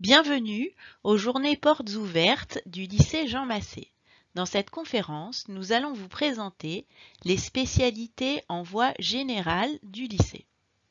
Bienvenue aux journées portes ouvertes du lycée Jean Massé. Dans cette conférence, nous allons vous présenter les spécialités en voie générale du lycée.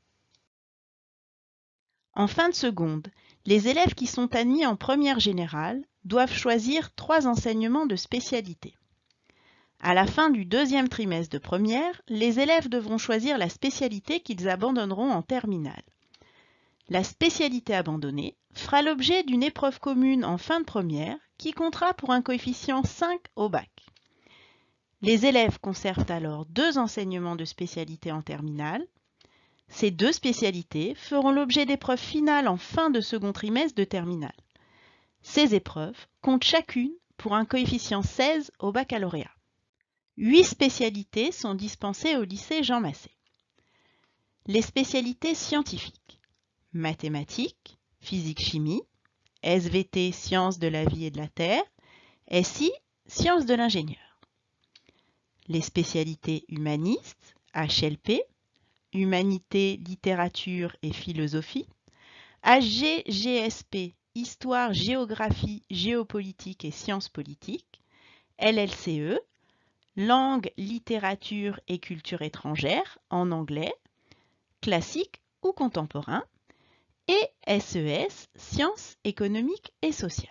En fin de seconde, les élèves qui sont admis en première générale doivent choisir 3 enseignements de spécialité. À la fin du deuxième trimestre de première, les élèves devront choisir la spécialité qu'ils abandonneront en terminale. La spécialité abandonnée fera l'objet d'une épreuve commune en fin de première qui comptera pour un coefficient 5 au bac. Les élèves conservent alors 2 enseignements de spécialité en terminale. Ces 2 spécialités feront l'objet d'épreuves finales en fin de second trimestre de terminale. Ces épreuves comptent chacune pour un coefficient 16 au baccalauréat. 8 spécialités sont dispensées au lycée Jean Massé. Les spécialités scientifiques: mathématiques, physique-chimie, SVT, sciences de la vie et de la terre, SI, sciences de l'ingénieur. Les spécialités humanistes, HLP, humanité, littérature et philosophie, HG, GSP, histoire, géographie, géopolitique et sciences politiques, LLCE, langue, littérature et culture étrangère en anglais, classique ou contemporain, et SES, sciences économiques et sociales.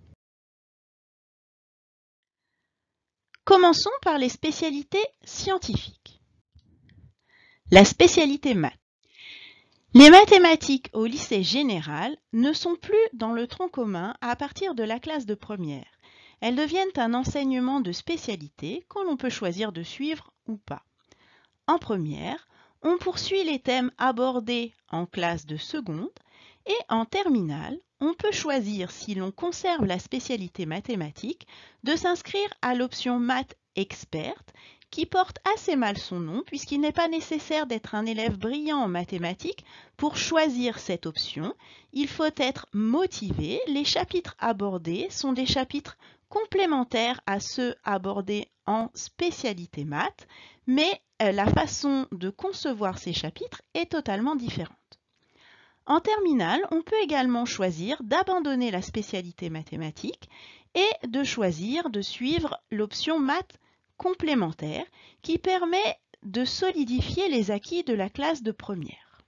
Commençons par les spécialités scientifiques. La spécialité maths. Les mathématiques au lycée général ne sont plus dans le tronc commun à partir de la classe de première. Elles deviennent un enseignement de spécialité que l'on peut choisir de suivre ou pas. En première, on poursuit les thèmes abordés en classe de seconde et en terminale, on peut choisir, si l'on conserve la spécialité mathématique, de s'inscrire à l'option maths experte qui porte assez mal son nom puisqu'il n'est pas nécessaire d'être un élève brillant en mathématiques pour choisir cette option. Il faut être motivé. Les chapitres abordés sont des chapitres complémentaires à ceux abordés en spécialité maths, mais la façon de concevoir ces chapitres est totalement différente. En terminale, on peut également choisir d'abandonner la spécialité mathématiques et de choisir de suivre l'option maths complémentaire qui permet de solidifier les acquis de la classe de première.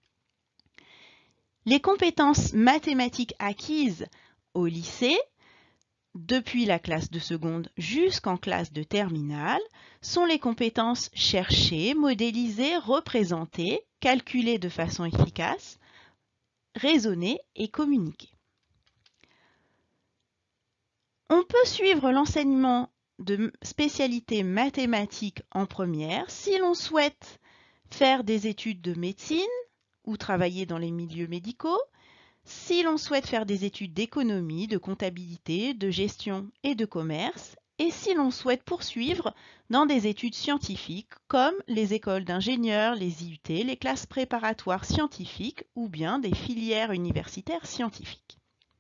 Les compétences mathématiques acquises au lycée, depuis la classe de seconde jusqu'en classe de terminale, sont les compétences chercher, modéliser, représenter, calculer de façon efficace, raisonner et communiquer. On peut suivre l'enseignement de spécialité mathématiques en première si l'on souhaite faire des études de médecine ou travailler dans les milieux médicaux, si l'on souhaite faire des études d'économie, de comptabilité, de gestion et de commerce, et si l'on souhaite poursuivre dans des études scientifiques comme les écoles d'ingénieurs, les IUT, les classes préparatoires scientifiques ou bien des filières universitaires scientifiques.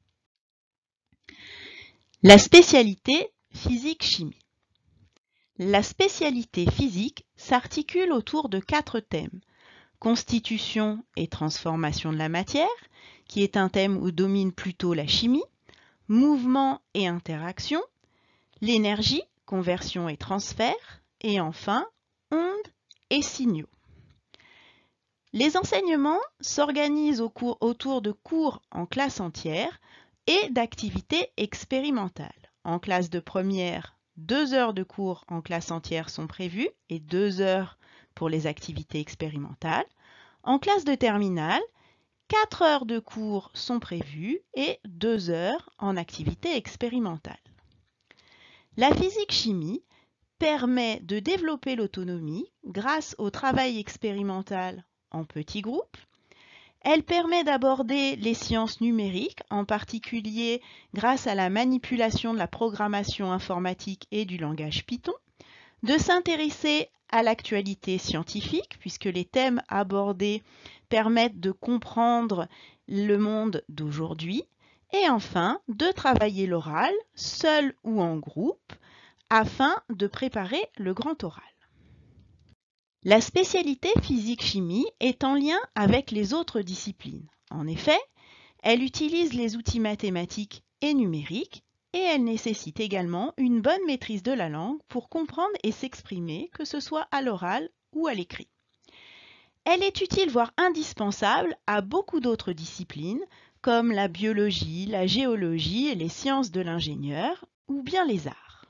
La spécialité physique-chimie. La spécialité physique s'articule autour de 4 thèmes: constitution et transformation de la matière, qui est un thème où domine plutôt la chimie, mouvement et interaction, l'énergie, conversion et transfert, et enfin, ondes et signaux. Les enseignements s'organisent autour de cours en classe entière et d'activités expérimentales. En classe de première, 2 heures de cours en classe entière sont prévues et 2 heures pour les activités expérimentales. En classe de terminale, 4 heures de cours sont prévues et 2 heures en activité expérimentale. La physique-chimie permet de développer l'autonomie grâce au travail expérimental en petits groupes. Elle permet d'aborder les sciences numériques, en particulier grâce à la manipulation de la programmation informatique et du langage Python, de s'intéresser à l'actualité scientifique, puisque les thèmes abordés permettent de comprendre le monde d'aujourd'hui, et enfin de travailler l'oral, seul ou en groupe, afin de préparer le grand oral. La spécialité physique-chimie est en lien avec les autres disciplines. En effet, Elle utilise les outils mathématiques et numériques et elle nécessite également une bonne maîtrise de la langue pour comprendre et s'exprimer, que ce soit à l'oral ou à l'écrit. Elle est utile, voire indispensable, à beaucoup d'autres disciplines comme la biologie, la géologie et les sciences de l'ingénieur ou bien les arts.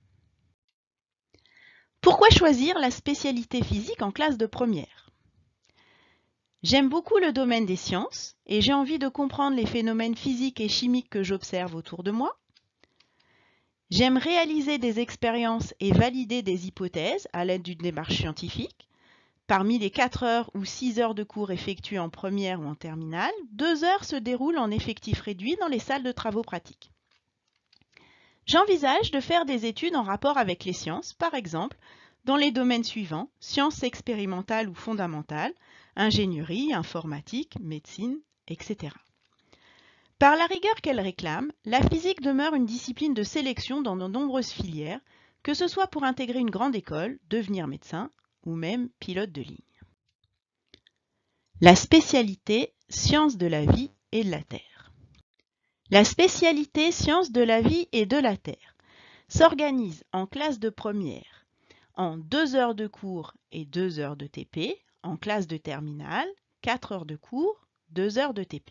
Pourquoi choisir la spécialité physique en classe de première? J'aime beaucoup le domaine des sciences et j'ai envie de comprendre les phénomènes physiques et chimiques que j'observe autour de moi. J'aime réaliser des expériences et valider des hypothèses à l'aide d'une démarche scientifique. Parmi les 4 heures ou 6 heures de cours effectués en première ou en terminale, 2 heures se déroulent en effectif réduit dans les salles de travaux pratiques. J'envisage de faire des études en rapport avec les sciences, par exemple, dans les domaines suivants: sciences expérimentales ou fondamentales, ingénierie, informatique, médecine, etc. Par la rigueur qu'elle réclame, la physique demeure une discipline de sélection dans de nombreuses filières, que ce soit pour intégrer une grande école, devenir médecin ou même pilote de ligne. La spécialité sciences de la vie et de la Terre. La spécialité sciences de la vie et de la Terre s'organise en classe de première en 2 heures de cours et 2 heures de TP, en classe de terminale, 4 heures de cours, 2 heures de TP.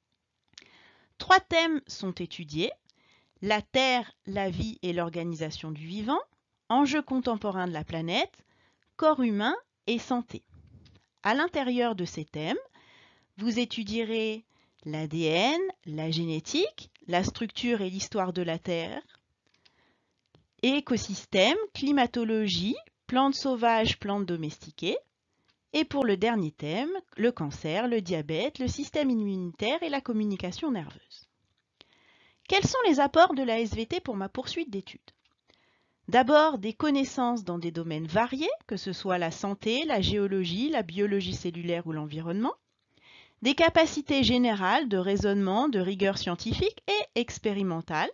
3 thèmes sont étudiés: la Terre, la vie et l'organisation du vivant, enjeux contemporains de la planète, corps humain et santé. À l'intérieur de ces thèmes, vous étudierez l'ADN, la génétique, la structure et l'histoire de la Terre, écosystème, climatologie, plantes sauvages, plantes domestiquées, et pour le dernier thème, le cancer, le diabète, le système immunitaire et la communication nerveuse. Quels sont les apports de la SVT pour ma poursuite d'études? D'abord, des connaissances dans des domaines variés, que ce soit la santé, la géologie, la biologie cellulaire ou l'environnement, des capacités générales de raisonnement, de rigueur scientifique et expérimentale,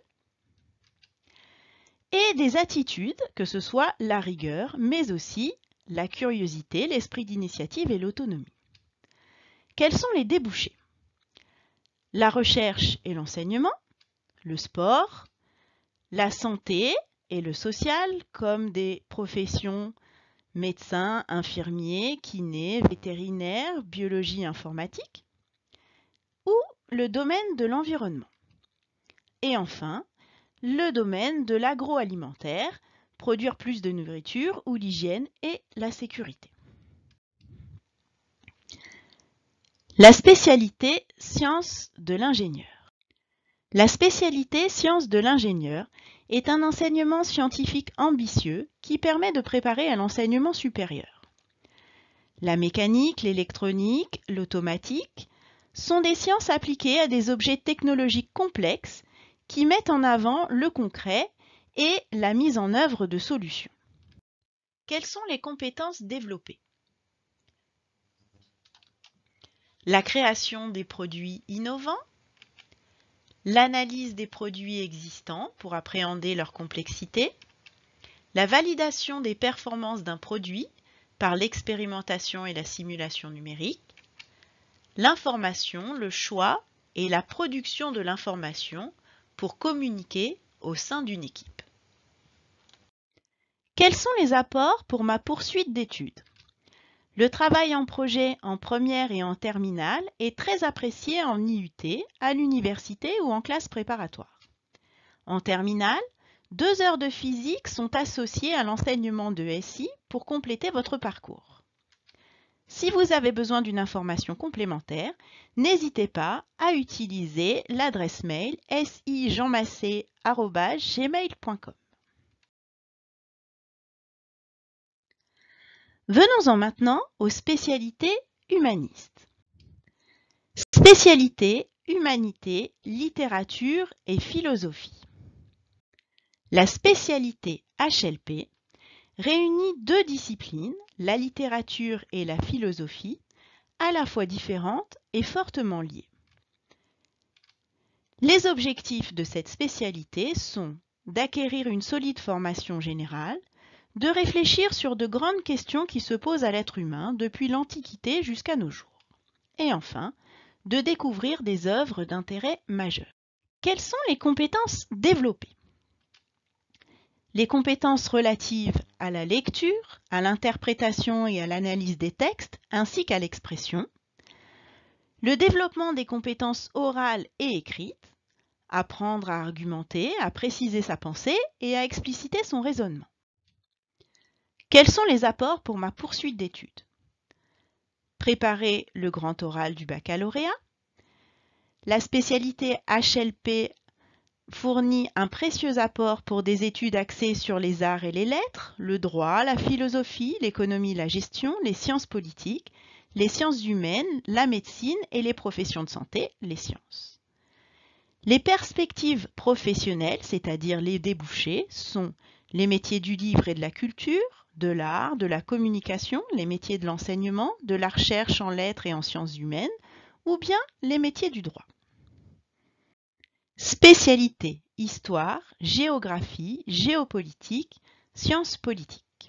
et des attitudes, que ce soit la rigueur, mais aussi la curiosité, l'esprit d'initiative et l'autonomie. Quels sont les débouchés? La recherche et l'enseignement, le sport, la santé et le social, comme des professions médecins, infirmiers, kinés, vétérinaires, biologie informatique, ou le domaine de l'environnement. Et enfin, le domaine de l'agroalimentaire, produire plus de nourriture ou l'hygiène et la sécurité. La spécialité sciences de l'ingénieur. La spécialité sciences de l'ingénieur est un enseignement scientifique ambitieux qui permet de préparer à l'enseignement supérieur. La mécanique, l'électronique, l'automatique sont des sciences appliquées à des objets technologiques complexes qui mettent en avant le concret et la mise en œuvre de solutions. Quelles sont les compétences développées? La création des produits innovants, l'analyse des produits existants pour appréhender leur complexité, la validation des performances d'un produit par l'expérimentation et la simulation numérique, l'information, le choix et la production de l'information pour communiquer au sein d'une équipe. Quels sont les apports pour ma poursuite d'études? Le travail en projet en première et en terminale est très apprécié en IUT, à l'université ou en classe préparatoire. En terminale, 2 heures de physique sont associées à l'enseignement de SI pour compléter votre parcours. Si vous avez besoin d'une information complémentaire, n'hésitez pas à utiliser l'adresse mail sijeanmassé@gmail.com. Venons-en maintenant aux spécialités humanistes. Spécialité humanité, littérature et philosophie. La spécialité HLP réunit 2 disciplines, la littérature et la philosophie, à la fois différentes et fortement liées. Les objectifs de cette spécialité sont d'acquérir une solide formation générale, de réfléchir sur de grandes questions qui se posent à l'être humain depuis l'Antiquité jusqu'à nos jours, et enfin, de découvrir des œuvres d'intérêt majeur. Quelles sont les compétences développées? Les compétences relatives à la lecture, à l'interprétation et à l'analyse des textes, ainsi qu'à l'expression. Le développement des compétences orales et écrites, apprendre à argumenter, à préciser sa pensée et à expliciter son raisonnement. Quels sont les apports pour ma poursuite d'études? Préparer le grand oral du baccalauréat. La spécialité HLP fournit un précieux apport pour des études axées sur les arts et les lettres, le droit, la philosophie, l'économie, la gestion, les sciences politiques, les sciences humaines, la médecine et les professions de santé, les sciences. Les perspectives professionnelles, c'est-à-dire les débouchés, sont les métiers du livre et de la culture, de l'art, de la communication, les métiers de l'enseignement, de la recherche en lettres et en sciences humaines, ou bien les métiers du droit. Spécialité histoire, géographie, géopolitique, sciences politiques.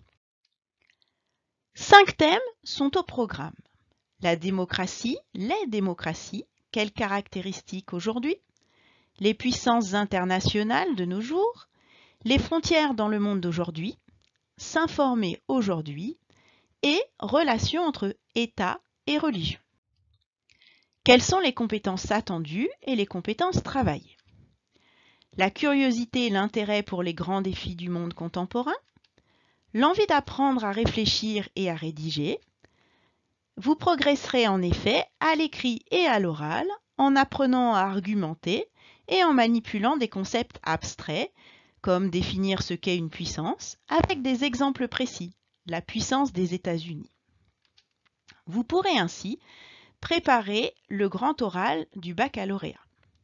5 thèmes sont au programme. La démocratie, les démocraties, quelles caractéristiques aujourd'hui? Les puissances internationales de nos jours, les frontières dans le monde d'aujourd'hui, s'informer aujourd'hui et relations entre État et religion. Quelles sont les compétences attendues et les compétences travaillées? La curiosité et l'intérêt pour les grands défis du monde contemporain, l'envie d'apprendre à réfléchir et à rédiger. Vous progresserez en effet à l'écrit et à l'oral en apprenant à argumenter et en manipulant des concepts abstraits comme définir ce qu'est une puissance avec des exemples précis, la puissance des États-Unis. Vous pourrez ainsi préparer le grand oral du baccalauréat.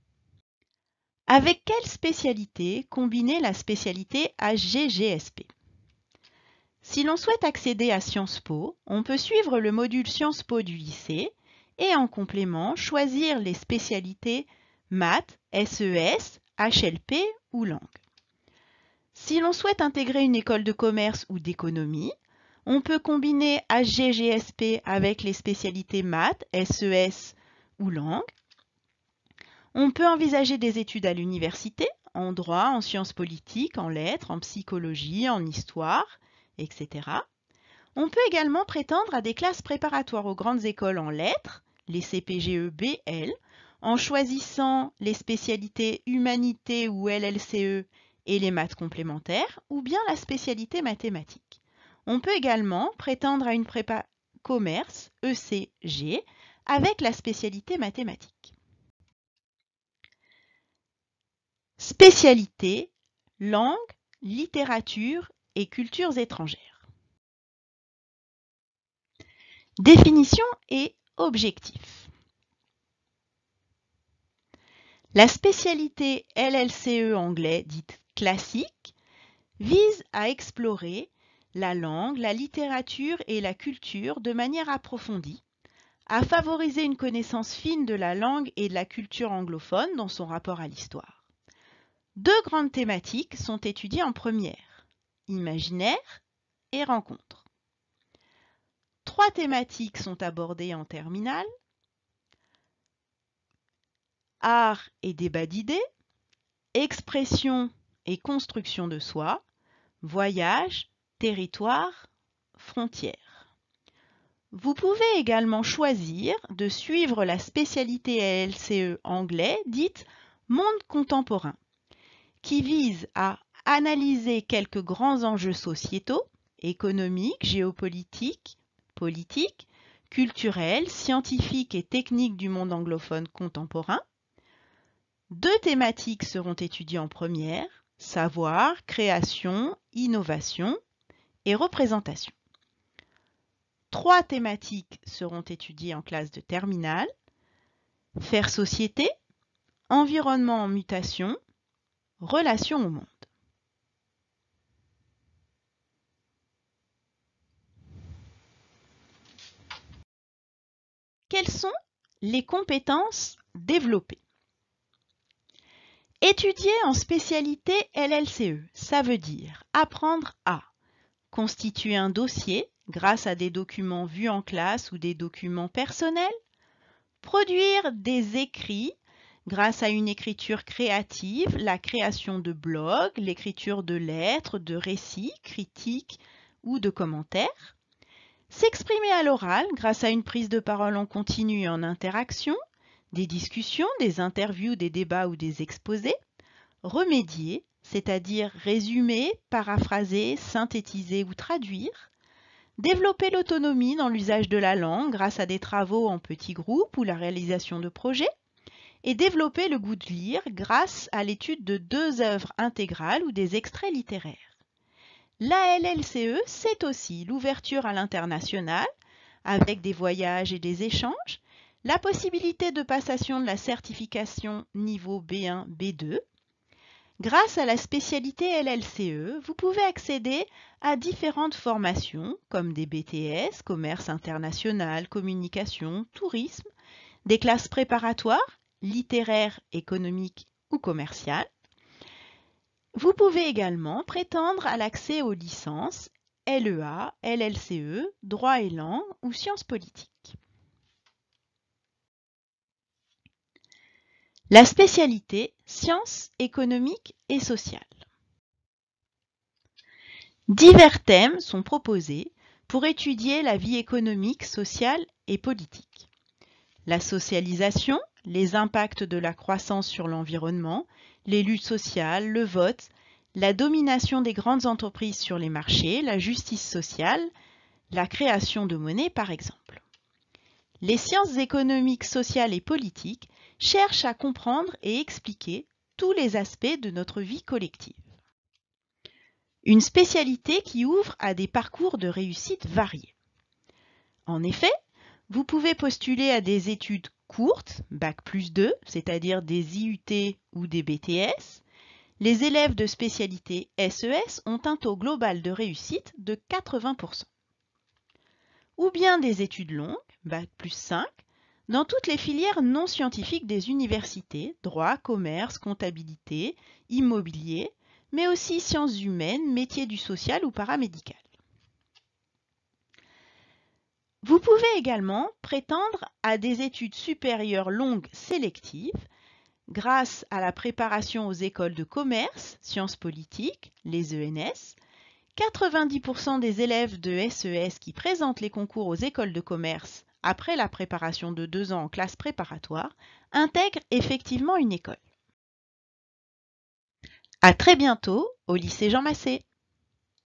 Avec quelle spécialité combiner la spécialité HGGSP? Si l'on souhaite accéder à Sciences Po, on peut suivre le module Sciences Po du lycée et en complément choisir les spécialités maths, SES, HLP ou langue. Si l'on souhaite intégrer une école de commerce ou d'économie, on peut combiner HGGSP avec les spécialités maths, SES ou langue. On peut envisager des études à l'université, en droit, en sciences politiques, en lettres, en psychologie, en histoire, etc. On peut également prétendre à des classes préparatoires aux grandes écoles en lettres, les CPGE-BL, en choisissant les spécialités humanités ou LLCE et les maths complémentaires, ou bien la spécialité mathématiques. On peut également prétendre à une prépa commerce, ECG, avec la spécialité mathématiques. Spécialité, langue, littérature et cultures étrangères. Définition et objectifs. La spécialité LLCE anglais dite classique vise à explorer la langue, la littérature et la culture de manière approfondie, à favoriser une connaissance fine de la langue et de la culture anglophone dans son rapport à l'histoire. 2 grandes thématiques sont étudiées en première, imaginaire et rencontre. 3 thématiques sont abordées en terminale, art et débat d'idées, expression et construction de soi, voyage, territoire, frontières. Vous pouvez également choisir de suivre la spécialité LLCE anglais dite monde contemporain, qui vise à analyser quelques grands enjeux sociétaux, économiques, géopolitiques, politiques, culturels, scientifiques et techniques du monde anglophone contemporain. 2 thématiques seront étudiées en première, savoir, création, innovation et représentation. 3 thématiques seront étudiées en classe de terminale, faire société, environnement en mutation, relation au monde. Quelles sont les compétences développées? Étudier en spécialité LLCE, ça veut dire apprendre à constituer un dossier grâce à des documents vus en classe ou des documents personnels, Produire des écrits grâce à une écriture créative, la création de blogs, l'écriture de lettres, de récits, critiques ou de commentaires. S'exprimer à l'oral grâce à une prise de parole en continu et en interaction, des discussions, des interviews, des débats ou des exposés. Remédier, c'est-à-dire résumer, paraphraser, synthétiser ou traduire. Développer l'autonomie dans l'usage de la langue grâce à des travaux en petits groupes ou la réalisation de projets. Et développer le goût de lire grâce à l'étude de 2 œuvres intégrales ou des extraits littéraires. La LLCE, c'est aussi l'ouverture à l'international, avec des voyages et des échanges, la possibilité de passation de la certification niveau B1, B2. Grâce à la spécialité LLCE, vous pouvez accéder à différentes formations comme des BTS, commerce international, communication, tourisme, des classes préparatoires, littéraires, économiques ou commerciales. Vous pouvez également prétendre à l'accès aux licences LEA, LLCE, droit et langue ou sciences politiques. La spécialité sciences économiques et sociales. Divers thèmes sont proposés pour étudier la vie économique, sociale et politique. La socialisation, les impacts de la croissance sur l'environnement, les luttes sociales, le vote, la domination des grandes entreprises sur les marchés, la justice sociale, la création de monnaie par exemple. Les sciences économiques, sociales et politiques cherchent à comprendre et expliquer tous les aspects de notre vie collective. Une spécialité qui ouvre à des parcours de réussite variés. En effet, vous pouvez postuler à des études courtes, Bac+2, c'est-à-dire des IUT ou des BTS. Les élèves de spécialité SES ont un taux global de réussite de 80%. Ou bien des études longues, Bac+5, dans toutes les filières non scientifiques des universités, droit, commerce, comptabilité, immobilier, mais aussi sciences humaines, métiers du social ou paramédical. Vous pouvez également prétendre à des études supérieures longues sélectives grâce à la préparation aux écoles de commerce, sciences politiques, les ENS. 90% des élèves de SES qui présentent les concours aux écoles de commerce après la préparation de 2 ans en classe préparatoire intègrent effectivement une école. À très bientôt au lycée Jean Massé.